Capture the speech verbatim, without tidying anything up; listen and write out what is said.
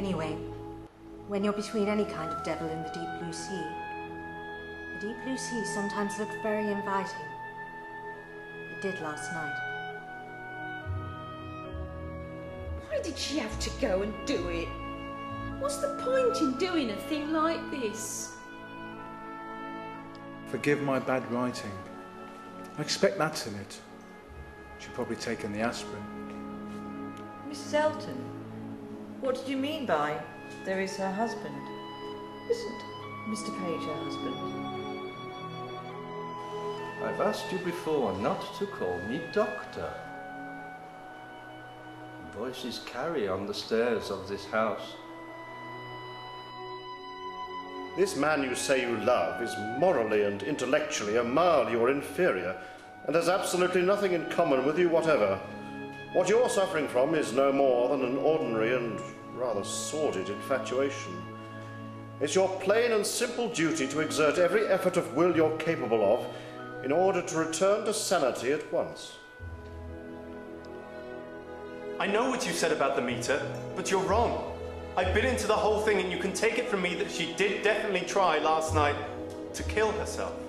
Anyway, when you're between any kind of devil in the deep blue sea, the deep blue sea sometimes looks very inviting. It did last night. Why did she have to go and do it? What's the point in doing a thing like this? Forgive my bad writing. I expect that's in it. She'd probably taken the aspirin. Missus Elton, what did you mean by there is her husband? Isn't Mister Page her husband? I've asked you before not to call me doctor. Voices carry on the stairs of this house. This man you say you love is morally and intellectually a mile your inferior and has absolutely nothing in common with you whatever. What you're suffering from is no more than an ordinary and rather sordid infatuation. It's your plain and simple duty to exert every effort of will you're capable of in order to return to sanity at once. I know what you said about the meter, but you're wrong. I've been into the whole thing, and you can take it from me that she did definitely try last night to kill herself.